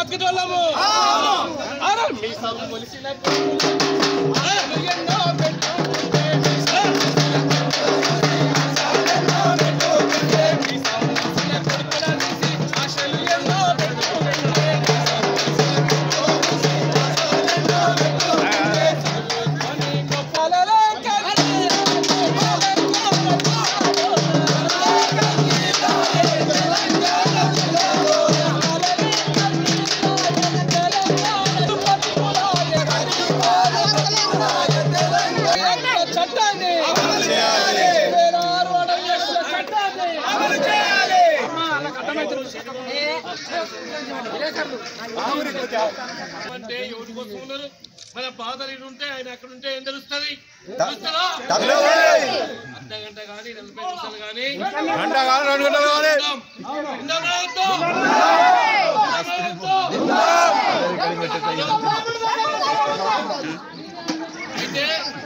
బతికేటోళ్ళము మీ సభ మొలిసినప్పుడు అంటే ఎవరి కోసం ఉన్నారు మన బాధలు ఇటుంటే ఆయన అక్కడ ఉంటే ఏం తెలుస్తుంది అర్ధగంట కానీ 40 నిమిషాలు కానీ అయితే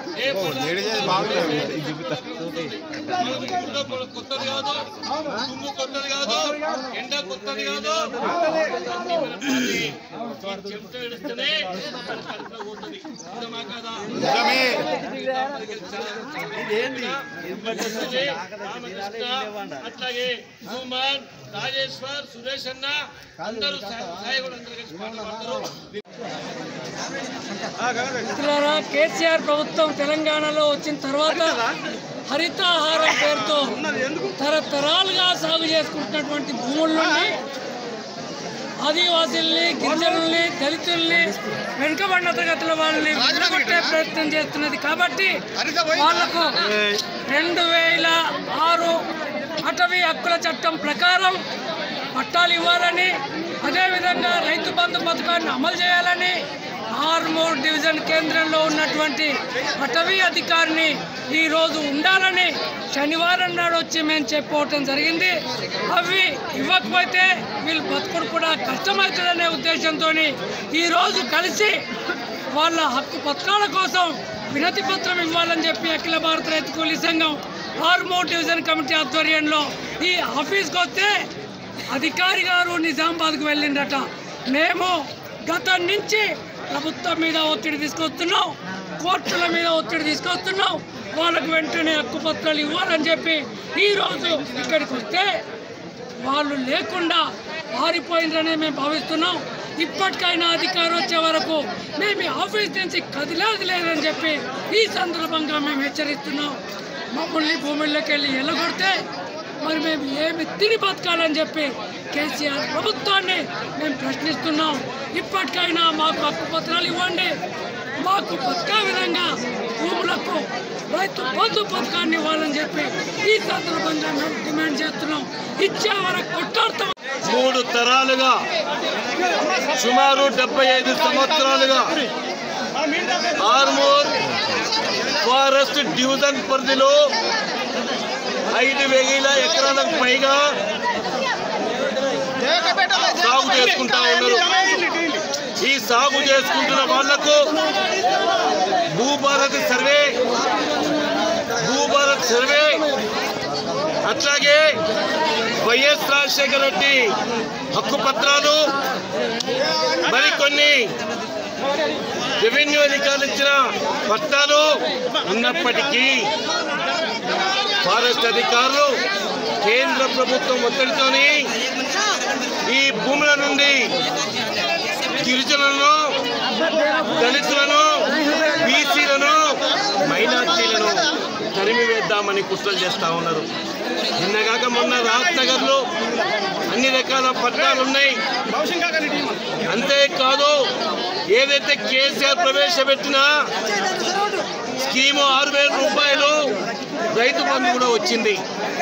కొత్తది కాదు, తుమ్ము కొత్తది కాదు, ఎండ కొత్తది కాదు. చెమట ఏడుస్తూనే పోతుంది అట్లాగే సుమన్, రాజేశ్వర్, సురేష్ అన్న అందరూ సాయకుడు అందరూ కలిసి పాటలు మిత్రులారా, కేసీఆర్ ప్రభుత్వం తెలంగాణలో వచ్చిన తర్వాత హరితాహారం పేరుతో తరతరాలుగా సాగు చేసుకుంటున్నటువంటి భూముల నుండి ఆదివాసీల్ని, గిరిజనుల్ని, దళితుల్ని, వెనుకబడిన తరగతుల వాళ్ళని విడగొట్టే ప్రయత్నం చేస్తున్నది. కాబట్టి వాళ్లకు 2006 అటవీ హక్కుల చట్టం ప్రకారం పట్టాలు ఇవ్వాలని, అదేవిధంగా రైతు బంధు పథకాన్ని అమలు చేయాలని ఆర్మూర్ డివిజన్ కేంద్రంలో ఉన్నటువంటి అటవీ అధికారిని ఈరోజు ఉండాలని శనివారం నాడు వచ్చి మేము చెప్పుకోవటం జరిగింది. అవి ఇవ్వకపోతే వీళ్ళు బతుకుడు కూడా కష్టమవుతుందనే ఉద్దేశంతో ఈరోజు కలిసి వాళ్ళ హక్కు పత్రాల కోసం వినతి పత్రం ఇవ్వాలని చెప్పి అఖిల భారత రైతు కూలీ సంఘం ఆర్మూర్ డివిజన్ కమిటీ ఆధ్వర్యంలో ఈ ఆఫీస్కి వస్తే అధికారి గారు నిజామాబాద్కు వెళ్ళిందట. మేము గతం నుంచి ప్రభుత్వం మీద ఒత్తిడి తీసుకొస్తున్నాం, కోర్టుల మీద ఒత్తిడి తీసుకొస్తున్నాం, వాళ్ళకు వెంటనే హక్కు పత్రాలు ఇవ్వాలని చెప్పి ఈరోజు ఇక్కడికి వస్తే వాళ్ళు లేకుండా పారిపోయిందని మేము భావిస్తున్నాం. ఇప్పటికైనా అధికారం వచ్చే వరకు మేము ఆఫీస్ నుంచి కదిలేది లేదని చెప్పి ఈ సందర్భంగా మేము హెచ్చరిస్తున్నాం. మమ్మల్ని భూముల్లోకి వెళ్ళి ఎల్లగొడితే మరి మేము ఏమి తిని బతకాలని చెప్పి కేసీఆర్ ప్రభుత్వాన్ని మేము ప్రశ్నిస్తున్నాం. ఇప్పటికైనా మాకు హక్కు పత్రాలు ఇవ్వండి, మాకు బతికే విధంగా భూములకు రైతు బంధు పథకాన్ని ఇవ్వాలని చెప్పి ఈ సందర్భంగా మేము డిమాండ్ చేస్తున్నాం. ఇచ్చే వరకు కొట్టాడుతాం. 3 తరాలుగా సుమారు 75 సంవత్సరాలుగా ఆర్మూర్ ఫారెస్ట్ డివిజన్ పరిధిలో 5,000 ఎకరాలకు పైగా సాగు చేసుకుంటా ఉన్నారు. ఈ సాగు చేసుకుంటున్న వాళ్లకు భూభారత్ సర్వే అట్లాగే వైఎస్ రాజశేఖర రెడ్డి హక్కు పత్రాలు మరికొన్ని రెవెన్యూ అధికారులు ఇచ్చిన పట్టాలు ఉన్నప్పటికీ ఫారెస్ట్ అధికారులు కేంద్ర ప్రభుత్వం ఒత్తిడితోని ఈ భూముల నుండి గిరిజనులను, దళితులను, బీసీలను, మైనార్టీలను తరిమివేద్దామని కుట్రలు చేస్తూ ఉన్నారు. నిన్నగాక మొన్న రాజ్నగర్లో అన్ని రకాల పట్టాలు ఉన్నాయి. అంతేకాదు ఏదైతే కేసీఆర్ ప్రవేశపెట్టిన స్కీము 6,000 రూపాయలు రైతు బంధు కూడా వచ్చింది.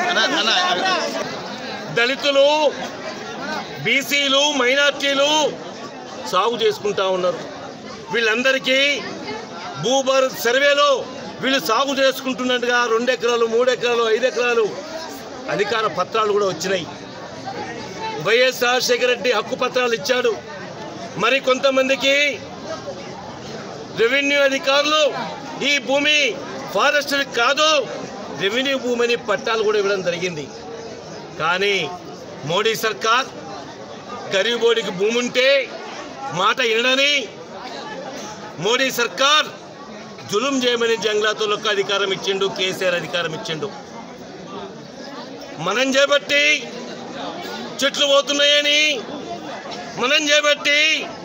దళితులు, బీసీలు, మైనార్టీలు సాగు చేసుకుంటా ఉన్నారు. వీళ్ళందరికీ భూభారత్ సర్వేలో వీళ్ళు సాగు చేసుకుంటున్నట్టుగా 2 ఎకరాలు, 3 ఎకరాలు, 5 ఎకరాలు అధికార పత్రాలు కూడా వచ్చినాయి. వైఎస్ రాజశేఖర రెడ్డి హక్కు పత్రాలు ఇచ్చాడు. మరి కొంతమందికి రెవెన్యూ అధికారులు ఈ భూమి ఫారెస్ట్ కాదు, రెవెన్యూ భూమిని పట్టాలు కూడా ఇవ్వడం జరిగింది. కానీ మోడీ సర్కార్ గరీబోడికి భూమి ఉంటే మాట వినడని మోడీ సర్కార్ జులుం చేయమని జంగ్లాతులకు అధికారం ఇచ్చిండు, కేసీఆర్ అధికారం ఇచ్చిండు. మనం చేపట్టి చెట్లు పోతున్నాయని, మనం చేపట్టి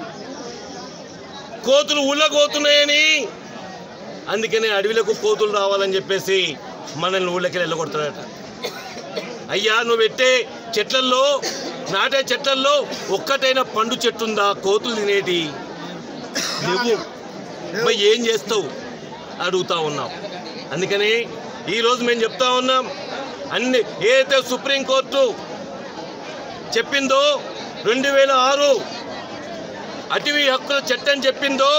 కోతులు ఊళ్ళకోతున్నాయని, అందుకనే అడవిలకు కోతులు రావాలని చెప్పేసి మనల్ని ఊళ్ళకి వెళ్ళగొడతాడట. అయ్యా, నువ్వు పెట్టే చెట్లల్లో, నాటే చెట్లల్లో ఒక్కటైనా పండు చెట్టు ఉందా కోతులు తినేటి? నువ్వు మరి ఏం చేస్తావు అడుగుతా ఉన్నాం. అందుకని ఈరోజు మేము చెప్తా ఉన్నాం, అన్ని ఏదైతే సుప్రీంకోర్టు చెప్పిందో 2006 అటవీ హక్కుల చట్టం చెప్పిందో,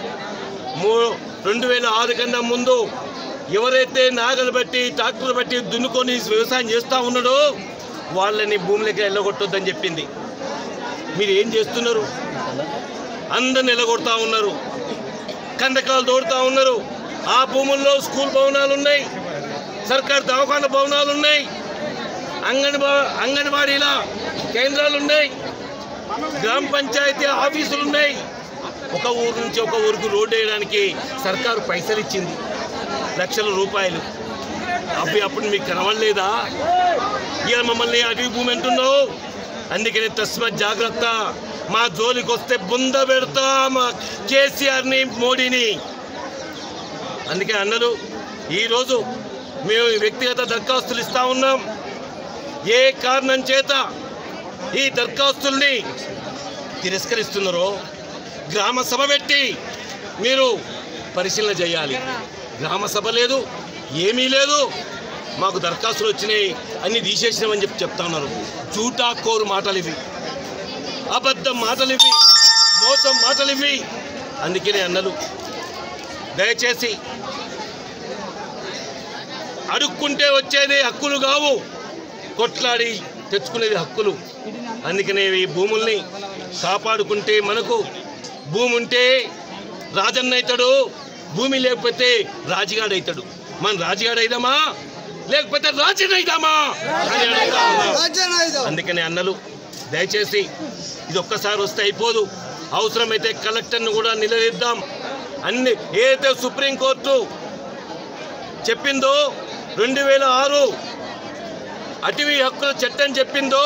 2006 కన్నా ముందు ఎవరైతే నాగలు బట్టి ట్రాక్టర్లు బట్టి దున్నుకొని వ్యవసాయం చేస్తూ ఉన్నాడో వాళ్ళని భూములకి వెళ్ళగొట్టొద్దని చెప్పింది. మీరు ఏం చేస్తున్నారు? అందరిని వెళ్ళగొడతా ఉన్నారు, కందకాలు తోడుతూ ఉన్నారు. ఆ భూముల్లో స్కూల్ భవనాలు ఉన్నాయి, సర్కార్ దవాఖాన భవనాలు ఉన్నాయి, అంగన్వాడీల కేంద్రాలు ఉన్నాయి, గ్రామ పంచాయతీ ఆఫీసులు ఉన్నాయి. ఒక ఊరు నుంచి ఒక ఊరికి రోడ్డు వేయడానికి సర్కారు పైసలు ఇచ్చింది, లక్షల రూపాయలు. అప్పుడు మీకు కనవలేదా? ఇక మమ్మల్ని అటవీ భూమి అంటున్నావు. అందుకని తస్మత్ జాగ్రత్త, మా జోలికి వస్తే బుంద పెడతా మా కేసీఆర్ని, మోడీని. అందుకే అన్నారు, ఈరోజు మేము వ్యక్తిగత దరఖాస్తులు ఇస్తా ఉన్నాం. ఏ కారణం చేత ఈ దరఖాస్తుల్ని తిరస్కరిస్తున్నారో గ్రామ సభ పెట్టి మీరు పరిశీలన చేయాలి. గ్రామ సభ లేదు, ఏమీ లేదు, మాకు దరఖాస్తులు వచ్చినాయి అన్ని తీసేసినామని చెప్తా ఉన్నారు. జూటా కోరు మాటలు ఇవి, అబద్ధం మాటలు ఇవి, మోసం మాటలు ఇవి. అందుకనే అన్నలు, దయచేసి అడుక్కుంటే వచ్చేది హక్కులు కావు, కొట్లాడి తెచ్చుకునేది హక్కులు. అందుకనే ఈ భూముల్ని కాపాడుకుంటే, మనకు భూమి ఉంటే రాజన్న అవుతాడు, భూమి లేకపోతే రాజుగాడు అవుతాడు. మనం రాజుగాడు అయిదామా లేకపోతే రాజన్న అయిదామా అని అడుగుతా ఉన్నాం. అందుకనే అన్నలు, దయచేసి ఇది ఒక్కసారి వస్తే అయిపోదు, అవసరమైతే కలెక్టర్ను కూడా నిలదీద్దాం. అన్ని ఏదైతే సుప్రీంకోర్టు చెప్పిందో 2006 అటవీ హక్కుల చట్టం చెప్పిందో,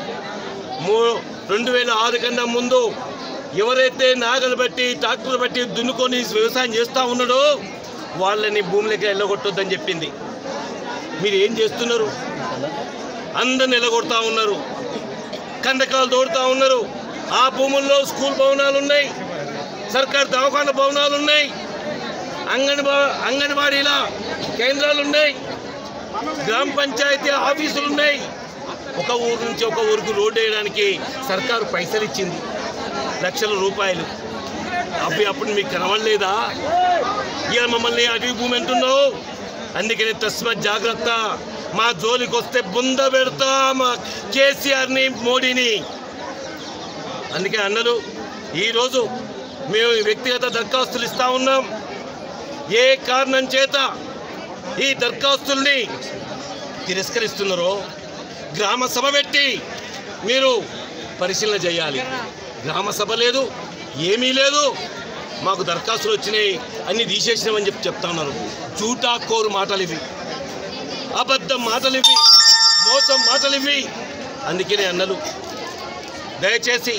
2006 కన్నా ముందు ఎవరైతే నాగలు బట్టి ట్రాక్టర్లు బట్టి దున్నుకొని వ్యవసాయం చేస్తూ ఉన్నాడో వాళ్ళని భూములకి వెళ్ళగొట్టొద్దని చెప్పింది. మీరు ఏం చేస్తున్నారు? అందరిని వెళ్ళగొడతా ఉన్నారు, కందకాలు తోడుతూ ఉన్నారు. ఆ భూముల్లో స్కూల్ భవనాలు ఉన్నాయి, సర్కార్ దవాఖాన భవనాలు ఉన్నాయి, అంగన్వాడీల కేంద్రాలు ఉన్నాయి, గ్రామ పంచాయతీ ఆఫీసులు ఉన్నాయి. ఒక ఊరు నుంచి ఒక ఊరికి రోడ్డు వేయడానికి సర్కారు పైసలు ఇచ్చింది, లక్షల రూపాయలు. అప్పుడు మీకు కనవలేదా? ఇక మమ్మల్ని అటవీ భూమి అంటున్నావు. అందుకని తస్మత్ జాగ్రత్త, మా జోలికి వస్తే బుంద పెడతా మా కేసీఆర్ని, మోడీని. అందుకే అన్నలు, ఈరోజు మేము వ్యక్తిగత దరఖాస్తులు ఇస్తా ఉన్నాం. ఏ కారణం చేత ఈ దరఖాస్తుల్ని తిరస్కరిస్తున్నారో గ్రామ సభ పెట్టి మీరు పరిశీలన చేయాలి. గ్రామ సభ లేదు, ఏమీ లేదు, మాకు దరఖాస్తులు వచ్చినాయి అన్ని తీసేసినామని చెప్తా ఉన్నారు. జూటా కోరు మాటలు ఇవి, అబద్ధం మాటలు ఇవి, మోసం మాటలు ఇవి. అందుకనే అన్నలు, దయచేసి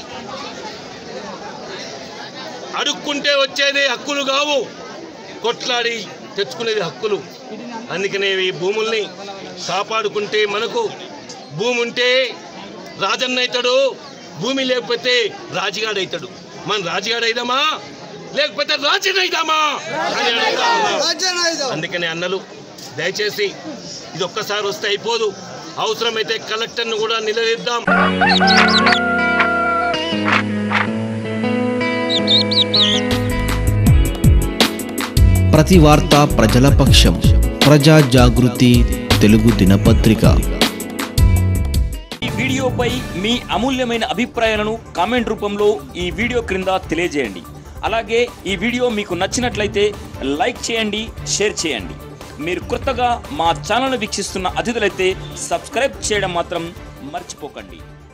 అడుక్కుంటే వచ్చేది హక్కులు కావు, కొట్లాడి తెచ్చుకునేది హక్కులు. అందుకనే ఈ భూముల్ని కాపాడుకుంటే, మనకు భూమి ఉంటే రాజన్న అవుతాడు, భూమి లేకపోతే రాజుగాడు అవుతాడు. మనం రాజుగాడు అయిదామా లేకపోతే రాజన్న అయిదామా అని అడుగుతా ఉన్నాం. అందుకనే అన్నలు, దయచేసి ఇది ఒక్కసారి వస్తే అయిపోదు, అవసరమైతే కలెక్టర్ను కూడా నిలదీద్దాం. ప్రతి వార్త ప్రజల పక్షం. ప్రజా జాగృతి తెలుగు దినపత్రిక. ఈ వీడియోపై మీ అమూల్యమైన అభిప్రాయాలను కామెంట్ రూపంలో ఈ వీడియో క్రింద తెలియజేయండి. అలాగే ఈ వీడియో మీకు నచ్చినట్లయితే లైక్ చేయండి, షేర్ చేయండి. మీరు కొత్తగా మా ఛానల్ను వీక్షిస్తున్న అతిథులైతే సబ్స్క్రైబ్ చేయడం మాత్రం మర్చిపోకండి.